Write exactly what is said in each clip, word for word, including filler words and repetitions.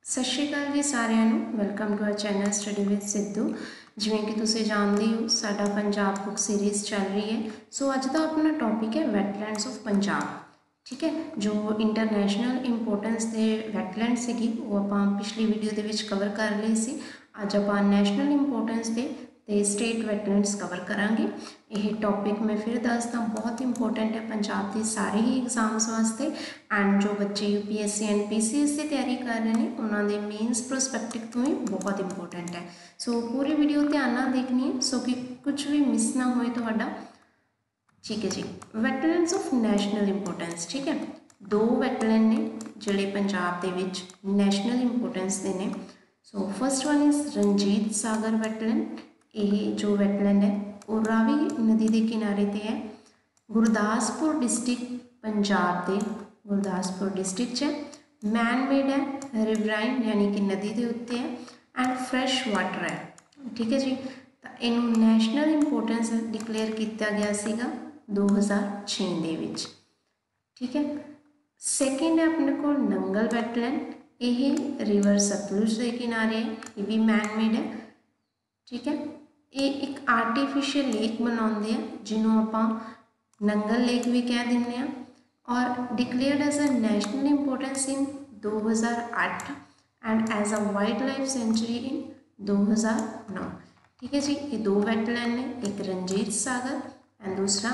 सत श्री अकाल जी सारिਆਂ ਨੂੰ welcome to our channel study with Sidhu. जिवें कि तुसीं जानदे हो साडा पंजाब बुक सीरीज़ चल रही है। सो अज का अपना टॉपिक है वैटलैंड्स ऑफ पंजाब। ठीक है, जो इंटरनेशनल इंपोर्टेंस के वैटलैंड सीगी वो आपां पिछली वीडियो दे विच कवर कर ली सी। अज आपां नैशनल इंपोर्टेंस के ते स्टेट वैटलैंड्स कवर करांगे। यह टॉपिक मैं फिर दसदा बहुत इंपोर्टेंट है पंजाब के सारे ही एग्जाम्स वास्ते एंड जो बच्चे U P S C and P C S की तैयारी कर रहे हैं उन्होंने मेन्स प्रोस्पैक्टिव तो ही बहुत इंपोर्टेंट है। सो पूरी वीडियो ध्यान नाल देखनी है सो कि कुछ भी मिस ना होए तुहाडा। ठीक है जी, वैटलैंड्स ऑफ नैशनल इंपोर्टेंस। ठीक है, दो वैटलैंड ने जिहड़े पंजाब दे विच नैशनल इंपोर्टेंस दे ने। So first one is Ranjit Sagar wetland. ये जो वैटलैंड है वो रावी नदी के किनारे ते है, गुरदासपुर डिस्ट्रिक्ट पंजाब के गुरदासपुर डिस्ट्रिक्ट है। मैन मेड है, रिवराइन यानी कि नदी के उत्ते है एंड फ्रैश वाटर है। ठीक है जी, तो इनू नैशनल इंपोर्टेंस डिकलेयर किया गया सीगा दो हज़ार छे दे विच। ठीक है, सैकेंड है अपने को नंगल वैटलैंड। ये रिवर सतलुज के किनारे है, ये भी मैन मेड है। ठीक है, ये एक आर्टिफिशियल लेक बनाते हैं जिन्होंने आप नंगल लेक भी कह दें और declared as a national importance in दो हज़ार आठ and as a wildlife sanctuary in दो हज़ार नौ। ठीक है जी, ये दो वैटलैंड ने, एक रंजीत सागर एंड दूसरा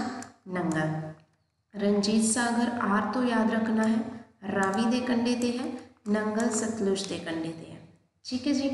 नंगल। रंजीत सागर आर तो याद रखना है, रावी के कंढे ते है, नंगल सतलुज के कंढे ते है। ठीक है जी,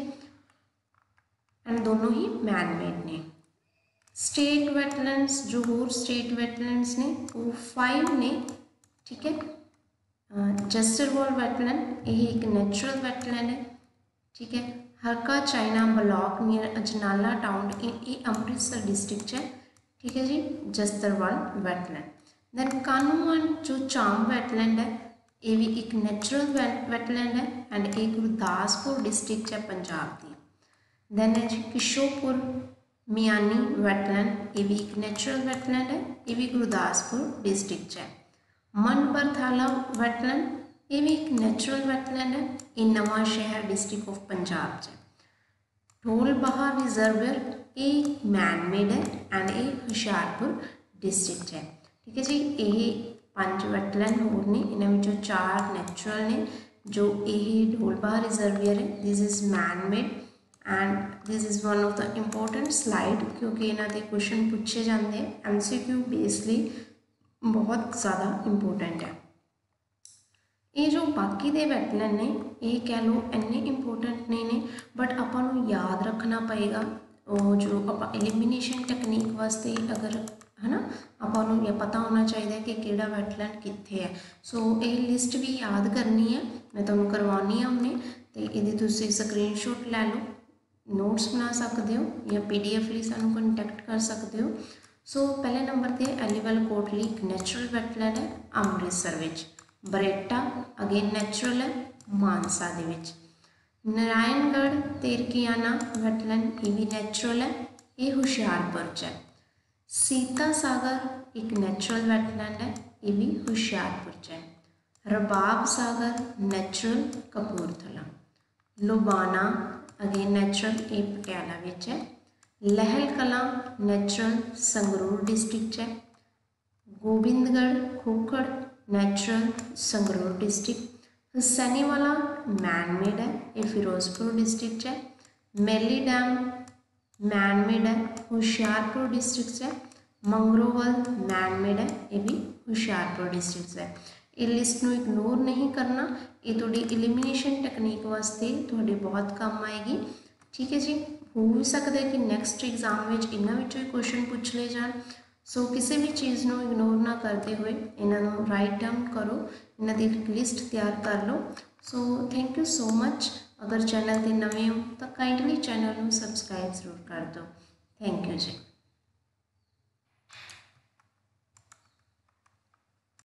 एंड दोनों ही मैन मेड ने। स्टेट वैटलैंड्स जो होर स्टेट वैटलैंड्स ने वो फाइव ने। ठीक है, जस्टरवॉल वैटलैंड ये एक नेचुरल वैटलैंड है। ठीक है, हरका चाइना ब्लॉक नियर अजनाला टाउन ये अमृतसर डिस्ट्रिक्ट है। ठीक है जी, जस्टरवॉल वैटलैंड। दैन कानून जो चाम वैटलैंड है ये भी एक नेचुरल वैटलैंड है एंड ये गुरदासपुर डिस्ट्रिक्ट है पंजाब की। दैन है जी किशोपुर मियानी वैटलैंड, ये भी एक नेचुरल वैटलैंड है, ये भी गुरदासपुर डिस्ट्रिक्ट है। मन बरथाला वैटलैंड ये भी एक नेचुरल वैटलैंड है, ये नवा शहर डिस्ट्रिक्ट ऑफ पंजाब है। ढोल बहा रिजर्वर ये मैन मेड है एंड ये हुशियारपुर डिस्ट्रिक्ट है। ठीक है जी, ये पांच वैटलैंड होर ने, इन्होंने चार नैचुरल ने। जो ये ढोल बहा रिजर्वियर है this is man made and this is one of the important slide क्योंकि इन्हों के क्वेश्चन पूछे जाते हैं एम सी क्यू बेसली बहुत ज़्यादा इंपोर्टेंट है। ये जो बाकी दे वैटलैंड ने ये कह लो इन्ने इंपोर्टेंट नहीं ने बट आपां याद रखना पएगा वो जो आप एलिमिनेशन टैक्नीक वास्ते अगर है ना आपां ये पता होना चाहिए कि केड़ा वैटलैंड कित्थे है। सो ये लिस्ट भी याद करनी है, मैं तुहानूं करवानी है हमने तो ये तुसीं स्क्रीनशॉट लै लो, नोट्स बना सकते हो या पी डी एफ लिए सानू कंटैक्ट कर सकते हो। सो पहले नंबर पर एलीवल कोटली एक नैचुरल वैटलैंड है अमृतसर विच। बरेटा अगेन नैचुरल है मानसा दे विच। नारायणगढ़ तेरकियाना वैटलैंड ये भी नैचुरल है, ये हुशियारपुर च है। सीता सागर एक नैचुरल वैटलैंड है, ये भी हुशियारपुर च है। रबाब सागर natural Kapurthala. Lubana again natural ये पटियाला विच है। लहल कलां नेचुरल संगरूर डिस्ट्रिक्ट है। Gobindgarh Khokhar natural Sangrur district. Hussainiwala man made है, ये फिरोजपुर डिस्ट्रिक्ट है। मेली डैम मैन मेड है, हुशियारपुर डिस्ट्रिक्ट है। मंगरोवल मैन मेड है, ये भी हुशियारपुर डिस्ट्रिक्ट है। ये लिस्ट में इग्नोर नहीं करना, ये थोड़ी एलिमिनेशन टैक्नीक वास्ते थोड़ी बहुत काम आएगी। ठीक है जी, हो भी सकता है कि नैक्सट एग्जाम में इन्होंने क्वेश्चन पूछ ले जान। सो किसी भी चीज़ को इग्नोर ना करते हुए इन्हों राइट डाउन करो, इन्हों की लिस्ट तैयार कर लो। So thank you so much. अगर चैनल पर नवे हो तो काइंडली चैनल को सबसक्राइब जरूर कर दो। Thank you ji.